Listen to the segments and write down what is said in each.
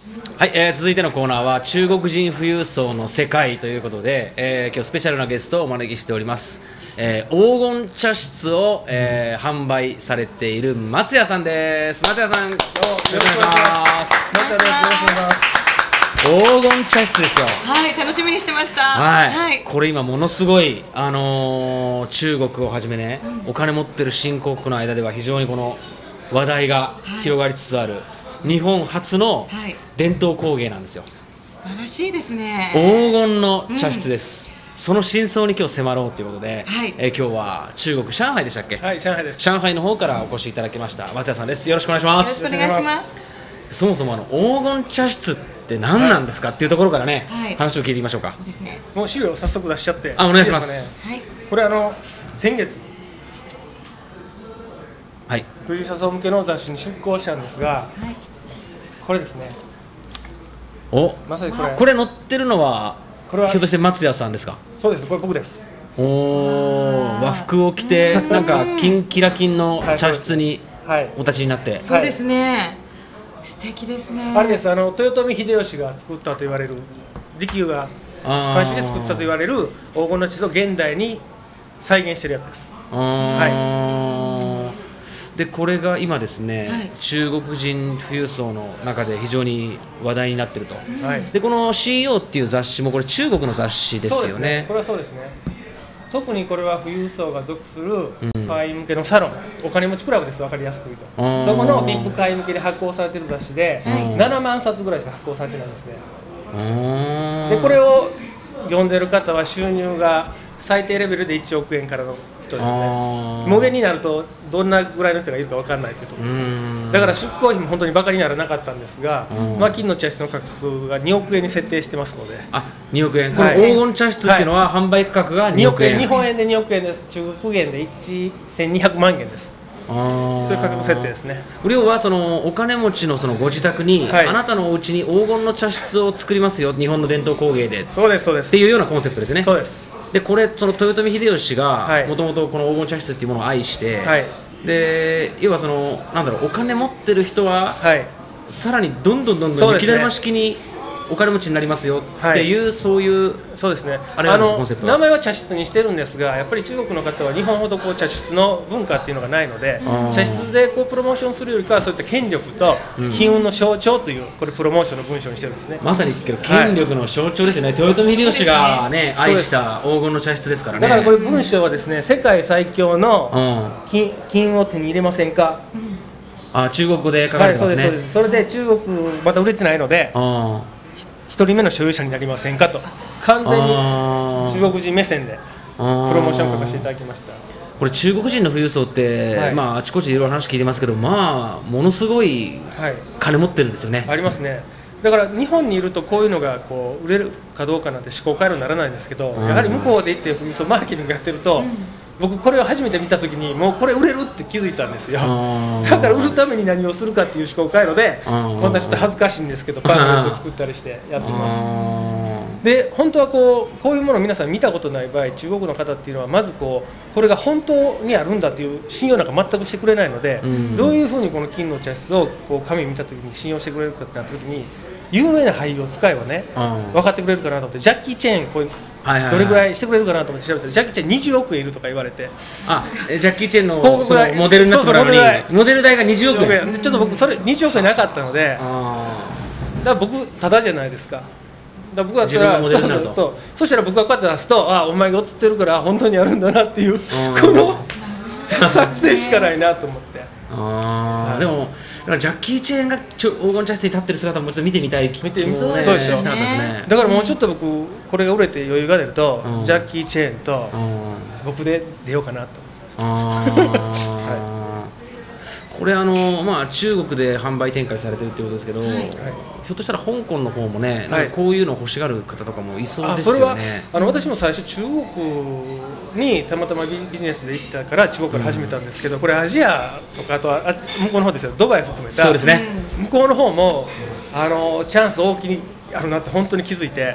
はい、続いてのコーナーは中国人富裕層の世界ということで、今日スペシャルなゲストをお招きしております、黄金茶室を、販売されている松谷さんです。松谷さん、よろしくお願いします。黄金茶室ですよ。 はい、楽しみにしてました。 はい、これ今ものすごい、中国をはじめね、お金持ってる新興国の間では非常にこの話題が広がりつつある、日本初の伝統工芸なんですよ。 素晴らしいですね。 黄金の茶室です、その真相に今日迫ろうということで、今日は中国上海でしたっけ。 はい、上海です。 上海の方からお越しいただきました松谷さんです。よろしくお願いします。 よろしくお願いします。 そもそも黄金茶室って何なんですかっていうところからね、話を聞いていきましょうか。 そうですね。 もう資料を早速出しちゃって。 お願いします。 はい。 これ先月はい、 富裕層向けの雑誌に出稿したんですが、これですね。まさにこれ載ってるのはひょっとして松谷さんですか。 そうです、これ僕です。 和服を着てなんかキンキラキンの茶室にお立ちになって、 そうですね、素敵ですね。 あれです、豊臣秀吉が作ったと言われる、利休が監修で作ったと言われる黄金の地図を現代に再現してるやつです。 でこれが今ですね、中国人富裕層の中で非常に話題になっていると、でこの CEO っていう雑誌もこれ中国の雑誌ですよね。 これはそうですね。特にこれは富裕層が属する会員向けのサロン、お金持ちクラブです。分かりやすく言うと、そこの VIP 会員向けで発行されている雑誌で、7万冊ぐらいしか発行されてないんですね。でこれを読んでる方は収入が最低レベルで1億円からの人ですね。無限になるとどんなぐらいの人がいるか分からないというところです。だから出向費も本当にバカにならなかったんですが、金の茶室の価格が2億円に設定してますので。 2億円、この黄金茶室っていうのは販売価格が2億円、 日本円で2億円です。中国元で1200万元です。そういう価格設定ですね。 要はそのお金持ちのそのご自宅に、あなたのお家に黄金の茶室を作りますよ、日本の伝統工芸で。 そうです、そうです。 っていうようなコンセプトですね。 そうです。 でこれその豊臣秀吉がもともとこの黄金茶室っていうものを愛して、で要はそのお金持ってる人は、さらにどんどん雪だるま式にお金持ちになりますよっていう、そういうそうですね。 あれなんですコンセプトは。 名前は茶室にしてるんですが、やっぱり中国の方は日本ほど茶室の文化っていうのがないので、茶室でプロモーションするよりかはそういった権力と金運の象徴というこれプロモーションの文章にしてるんですね。 まさに権力の象徴ですよね。豊臣秀吉がね愛した黄金の茶室ですからね。 だからこれ文章はですね、世界最強の金を手に入れませんか。 中国語で書かれてますね。 それで中国まだ売れてないので。1人目の所有者になりませんかと、完全に中国人目線でプロモーションを書かせていただきました。 これ中国人の富裕層って、あちこちでいろいろ話聞いてますけど、ものすごい金持ってるんですよね。 ありますね。だから日本にいるとこういうのが売れるかどうかなんて思考回路にならないんですけど、やはり向こうで行って富裕層マーケティングやってると、僕これを初めて見たときにもうこれ売れるって気づいたんですよ。だから売るために何をするかっていう思考回路で、こんなちょっと恥ずかしいんですけどパンフレット作ったりしてやってます。で本当はこういうものを皆さん見たことない場合、中国の方っていうのはまずこれが本当にあるんだという信用なんか全くしてくれないので、どういうふうにこの金の茶室を紙見たときに信用してくれるかってなったときに、有名な俳優を使えばね分かってくれるかなと思って、ジャッキー・チェーンどれぐらいしてくれるかなと思って調べたら、ジャッキー・チェーン20億円いるとか言われて、 ジャッキー・チェーンのモデルになってたのにモデル代が20億円で、ちょっと僕それ20億円なかったので、だから僕ただじゃないですか。だ僕だったらそしたら僕がこうやって出すと、お前が映ってるから本当にあるんだなっていうこの作成しかないなと思って。 でもジャッキー・チェーンが黄金茶室に立ってる姿もちょっと見てみたい。 そうでしょ。だからもうちょっと僕これが売れて余裕が出ると、ジャッキー・チェーンと僕で出ようかなと。 これ中国で販売展開されてるってことですけど、ひょっとしたら香港の方もね、こういうの欲しがる方とかもいそうですよね。 それは私も最初中国にたまたまビジネスで行ったから中国から始めたんですけど、これアジアとかあとは向こうの方ですよ、ドバイ含めたそうですね、 向こうの方もチャンス大きにあるなって本当に気づいて、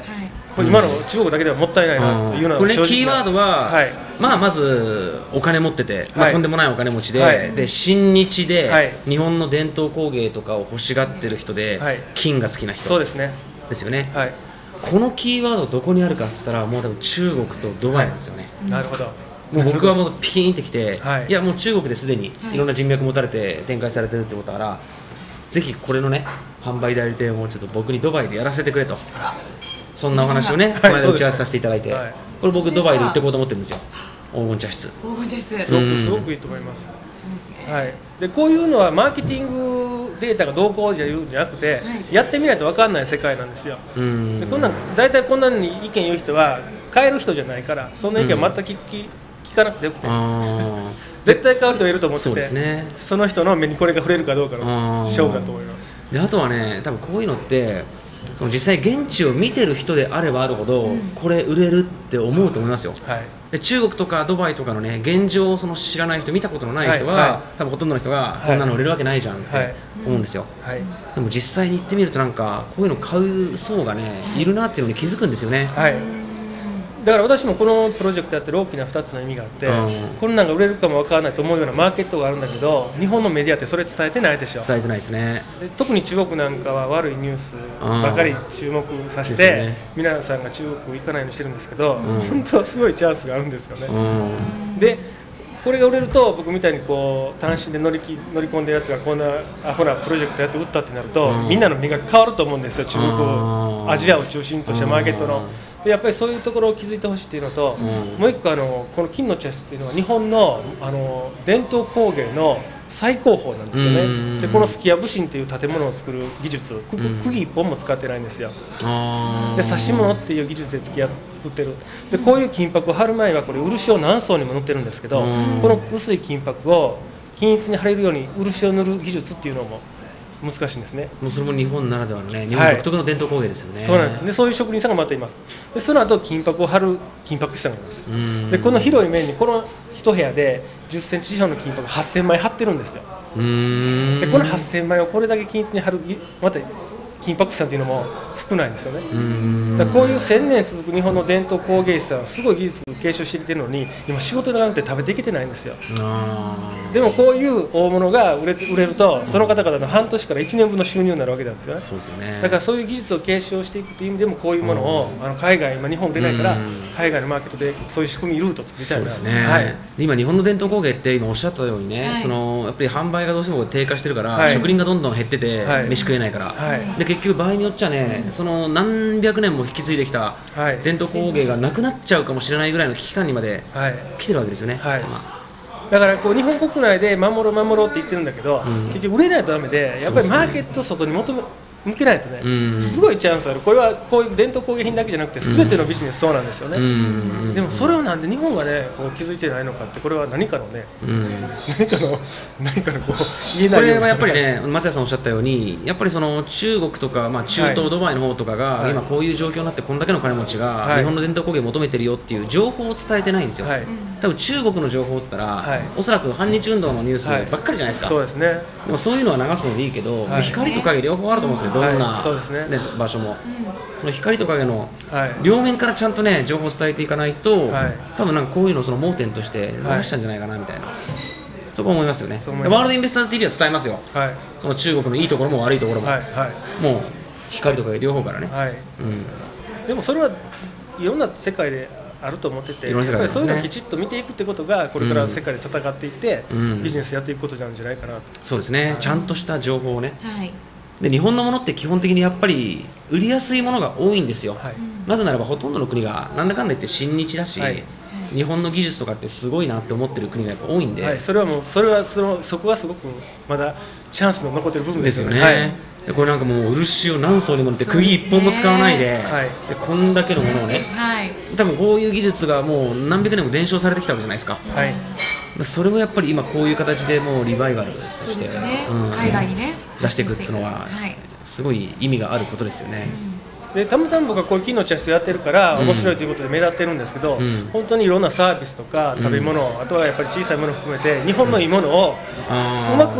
これ今の中国だけではもったいないなというのはこれね、 正直なキーワードは、 はいまずお金持ってて、とんでもないお金持ちで、 はいで親日で、 はい日本の伝統工芸とかを欲しがってる人で、 はい金が好きな人そうですね、 ですよね、 はい、 このキーワードどこにあるかって言ったらもう多分中国とドバイなんですよね、 なるほど、 もう僕はもうピキーンってきて、 はいいやもう中国ですでにいろんな人脈持たれて展開されてるってことだから、ぜひこれのね販売代理店をもうちょっと僕にドバイでやらせてくれと、そんなお話をね、この間打ち合わせさせていただいて、 はいこれ僕ドバイで行ってこうと思ってるんですよ、黄金茶室。 黄金です。 すごくすごくいいと思います。 そうですね。 はい、でこういうのはマーケティングデータがどうこうじゃ言うんじゃなくて、やってみないと分かんない世界なんですよ。でこんなん大体こんなに意見言う人は買える人じゃないから、そんな意見は全く聞かなくてよくて、絶対買う人がいると思ってて、 そうですね、 その人の目にこれが触れるかどうかの勝負だと思います。 であとはね、多分こういうのってその実際現地を見てる人であればあるほど、これ売れるって思うと思いますよ。 はいで中国とかドバイとかのね現状をその知らない人、見たことのない人は、 はいはい多分ほとんどの人が、 いこんなの売れるわけないじゃんっはいて思うんですよ、 はいでも実際に行ってみるとなんかこういうの買う層がね、いるなっていうのに気づくんですよね、 はいだから私もこのプロジェクトやってる大きな2つの意味があって、こんなんが売れるかもわからないと思うようなマーケットがあるんだけど、日本のメディアってそれ伝えてないでしょ。 伝えてないですね。 で特に中国なんかは悪いニュースばかり注目させて、 ですよね皆さんが中国行かないようにしてるんですけど、本当はすごいチャンスがあるんですよね。でこれが売れると、僕みたいにこう単身で乗り込んでるやつがこんなアホなプロジェクトやって売ったってなると、みんなの目が変わると思うんですよ、中国をアジアを中心としたマーケットの。でやっぱりそういうところを気づいてほしいというのと、もう一個この金の茶室っていうのは日本の伝統工芸の最高峰なんですよね。でこの数寄屋武神っていう建物を作る技術、釘一本も使ってないんですよ。で指し物っていう技術で作ってる。でこういう金箔を貼る前はこれ漆を何層にも塗ってるんですけど、この薄い金箔を均一に貼れるように漆を塗る技術っていうのも難しいんですね。 もうそれも日本ならではのね、日本独特の伝統工芸ですよね。 そうなんです。でそういう職人さんがまたいます。でその後金箔を貼る金箔師さんがいます。でこの広い面にこの一部屋で10センチ以上の金箔8000枚貼ってるんですよ。でこの8000枚をこれだけ均一に貼るまた金箔師さんというのも少ないんですよね。だからこういう1000年続く日本の伝統工芸士さんはすごい技術を継承してきてるのに、今仕事でなくて食べていけてないんですよ。でもこういう大物が売れると、その方々の半年から1年分の収入になるわけなんですよね。 そうですよね。 だからそういう技術を継承していくという意味でも、こういうものを海外、今日本売れないから海外のマーケットでそういう仕組みルートを作りたいな。 そうですね、はい、今日本の伝統工芸って今おっしゃったようにね、そのやっぱり販売がどうしても低下してるから、職人がどんどん減ってて、飯食えないから、で結局場合によっちゃね、その何百年も引き継いできた伝統工芸がなくなっちゃうかもしれないぐらいの危機感にまで来てるわけですよね。 だからこう日本国内で守ろうって言ってるんだけど、結局売れないとダメで、やっぱりマーケット外に向けないとね、すごいチャンスある。これはこういう伝統工芸品だけじゃなくて全てのビジネスそうなんですよね。でもそれをなんで日本がねこう気づいてないのかって、これは何かのね、何かのこう言えない。 これはやっぱりね、松谷さんおっしゃったように、やっぱりその中国とか、中東ドバイの方とかが今こういう状況になって、こんだけの金持ちが日本の伝統工芸を求めてるよっていう情報を伝えてないんですよ。多分中国の情報を伝ったら、おそらく反日運動のニュースばっかりじゃないですか。 そうですね。 でもそういうのは流すのでいいけど、光と影両方あると思うんですよ、どんな場所も。この光と影の両面からちゃんとね情報を伝えていかないと、多分なんかこういうのをその盲点として逃したんじゃないかなみたいな、そこ思いますよね。ワールドインベスターズ TV は伝えますよ、その中国のいいところも悪いところも、もう光と影両方からね。 でもそれはいろんな世界であると思ってて、やっぱりそういうのをきちっと見ていくってことが、これから世界で戦っていってビジネスやっていくことなんじゃないかなと。 そうですね、ちゃんとした情報をね。で日本のものって基本的にやっぱり売りやすいものが多いんですよ。なぜならばほとんどの国がなんだかんだ言って親日だし、日本の技術とかってすごいなって思ってる国がやっぱ多いんで、 それはそこがすごくまだチャンスの残ってる部分ですよね。 でこれなんかもう漆を何層にも塗って釘一本も使わないで、でこんだけのものをね、多分こういう技術がもう何百年も伝承されてきたわけじゃないですか。それもやっぱり今こういう形でもうリバイバルとして海外にね出していくっていうのはすごい意味があることですよね。 でたまたま僕はこういう金の茶室やってるから面白いということで目立ってるんですけど、本当にいろんなサービスとか食べ物、あとはやっぱり小さいものを含めて日本のいいものをうまく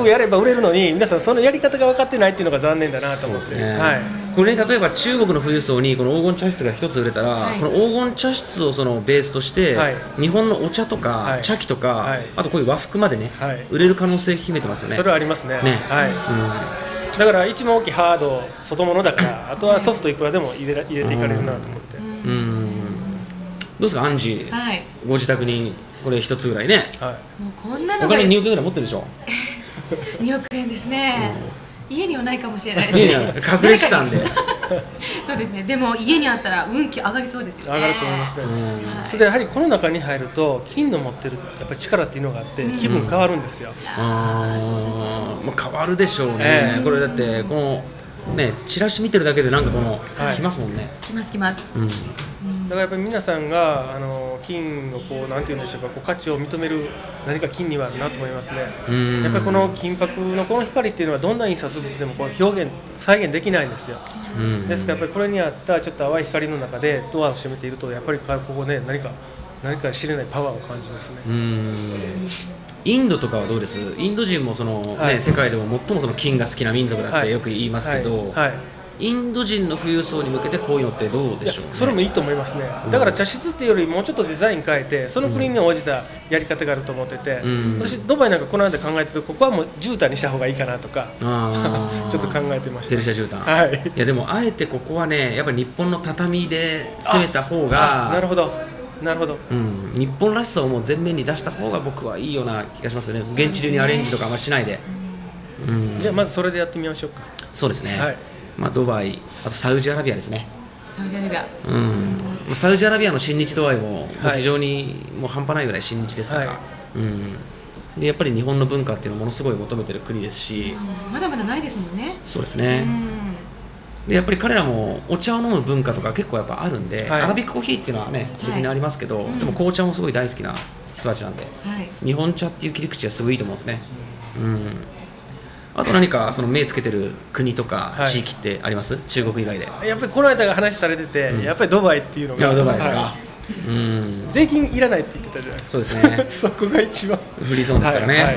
くやれば売れるのに皆さんそのやり方が分かってないっていうのが残念だなと思って、はい、 これね、例えば中国の富裕層にこの黄金茶室が一つ売れたら、はい、この黄金茶室をそのベースとして、はい、日本のお茶とか、はい、茶器とか、はい、あとこういう和服までね、はい、売れる可能性秘めてますよね。 それはありますね。はい、だから一番大きいハード外物だからあとはソフトいくらでも入れていかれるなと思って。 どうですか、アンジー、はい、ご自宅にこれ一つぐらいね、はい、 もうこんなのお金2億円ぐらい持ってるでしょ 2億円ですね、家にはないかもしれないですね隠れ資産でそうですね。でも家にあったら運気上がりそうですよね。 上がると思いますね。それでやはりこの中に入ると金の持ってるやっぱり力っていうのがあって気分変わるんですよ。 もう変わるでしょうね。これだってこのね、チラシ見てるだけでなんかこの、きますもんね。 きますきます。 だからやっぱり皆さんが金のこうなんて言うんでしょうか、こう価値を認める何か金にはあるなと思いますね。やっぱりこの金箔のこの光っていうのはどんな印刷物でもこう表現再現できないんですよ。ですからやっぱりこれにあったちょっと淡い光の中でドアを閉めているとやっぱりここね何か知れないパワーを感じますね。 インドとかはどうです？インド人もその、ね、世界でも最もその金が好きな民族だってよく言いますけど、インド人の富裕層に向けてこういうのってどうでしょうね。 それもいいと思いますね。だから茶室っていうよりもうちょっとデザイン変えてその国に応じたやり方があると思ってて、私ドバイなんかこの間考えててここはもう絨毯にした方がいいかなとかちょっと考えてました。 ペルシャ絨毯、いやでもあえてここはねやっぱり日本の畳で攻めた方がなるほどなるほど、 日本らしさをもう前面に出した方が僕はいいような気がしますけどね。現地流にアレンジとかあんましないで、 じゃあまずそれでやってみましょうか。 そうですね、まあ、ドバイ、あとサウジアラビアですね。 サウジアラビア、 サウジアラビアの親日度合いも非常にもう半端ないぐらい親日ですから、でやっぱり日本の文化っていうのをものすごい求めてる国ですし、 まだまだないですもんね。 そうですね、でやっぱり彼らもお茶を飲む文化とか結構やっぱあるんで、アラビックコーヒーっていうのはね別にありますけど、でも紅茶もすごい大好きな人たちなんで、日本茶っていう切り口はすごいいいと思うんですね。あと何かその目つけてる国とか地域ってあります？中国以外で。 やっぱりこの間が話されてて、やっぱりドバイっていうのが。 ドバイですか。 税金いらないって言ってたじゃないですか。 そうですね。 そこが一番フリーゾーンですからね。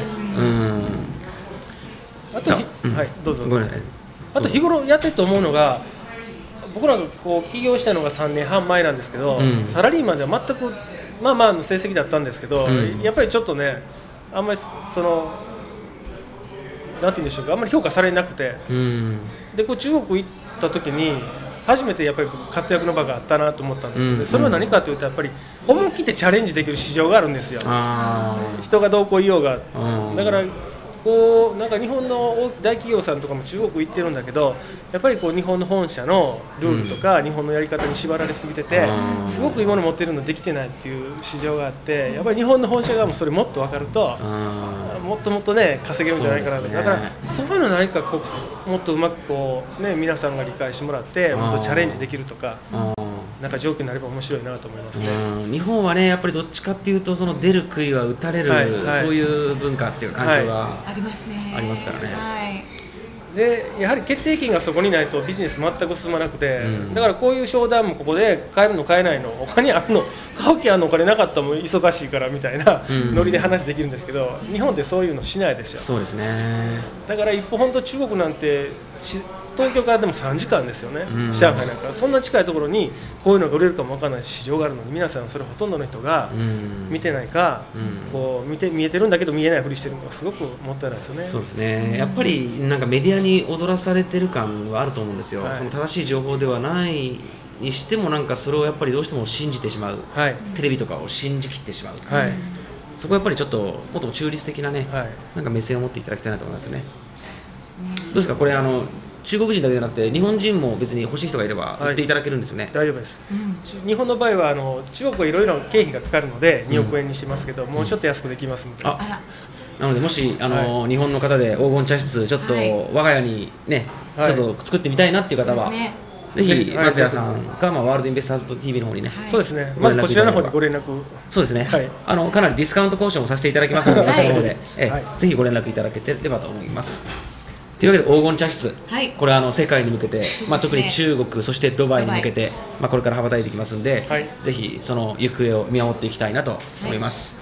あとどうぞ。ごめんなさい。あと日頃やってると思うのが、僕らがこう起業したのが3年半前なんですけど、サラリーマンでは全くまあまあの成績だったんですけど、やっぱりちょっとねあんまりそのなんて言うんでしょうか、あんまり評価されなくて、でこう中国行った時に初めてやっぱり活躍の場があったなと思ったんですよね。それは何かというとやっぱり思い切ってチャレンジできる市場があるんですよ。人がどうこう言おうが、だからこうなんか日本の大企業さんとかも中国行ってるんだけど、やっぱりこう日本の本社のルールとか日本のやり方に縛られすぎてて、すごくいいもの持ってるのできてないっていう市場があって、やっぱり日本の本社側もそれもっと分かるともっともっとね稼げるんじゃないかなと。だからそういうの何かこうもっとうまくこうね皆さんが理解してもらってもっとチャレンジできるとか。なんか状況になれば面白いなと思いますね。 日本はねやっぱりどっちかっていうとその出る杭は打たれる、そういう文化っていう環境がありますね。 ありますからね。 でやはり決定権がそこにないとビジネス全く進まなくて、だからこういう商談もここで買えるの買えないのお金あるの買う気あるのお金なかったらも忙しいからみたいなノリで話できるんですけど、日本ってそういうのしないでしょ。 そうですね。 だから一歩本当中国なんて東京からでも3時間ですよね、上海なんかそんな近いところにこういうのが売れるかも分からない市場があるのに、皆さんそれほとんどの人が見てないか、こう見えてるんだけど見えないふりしてるのがすごくもったいないですよね。 そうですね。やっぱりなんかメディアに踊らされてる感はあると思うんですよ。その正しい情報ではないにしてもなんかそれをやっぱりどうしても信じてしまう、テレビとかを信じきってしまう、そこはやっぱりちょっともっと中立的なね、なんか目線を持っていただきたいなと思いますね。どうですかこれ中国人だけじゃなくて日本人も別に欲しい人がいれば売っていただけるんですよね。 大丈夫です、日本の場合は中国はいろいろ経費がかかるので2億円にしてますけど、もうちょっと安くできますので、なのでもし日本の方で黄金茶室ちょっと我が家にね、ちょっと作ってみたいなっていう方は、ぜひ松谷さんかワールドインベスターズ TV の方にね、 そうですね、まずこちらの方にご連絡、 そうですね、かなりディスカウント交渉もさせていただきますので、私の方でぜひご連絡いただければと思います。というわけで黄金茶室、これは世界に向けて、特に中国そしてドバイに向けて、これから羽ばたいていきますので、ぜひその行方を見守っていきたいなと思います。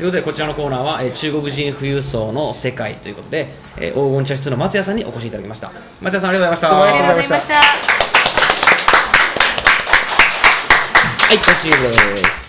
ということでこちらのコーナーは、中国人富裕層の世界ということで、黄金茶室の松谷さんにお越しいただきました。松谷さんありがとうございました。 どうもありがとうございました。 ありがとうございました。 はい、おしいです。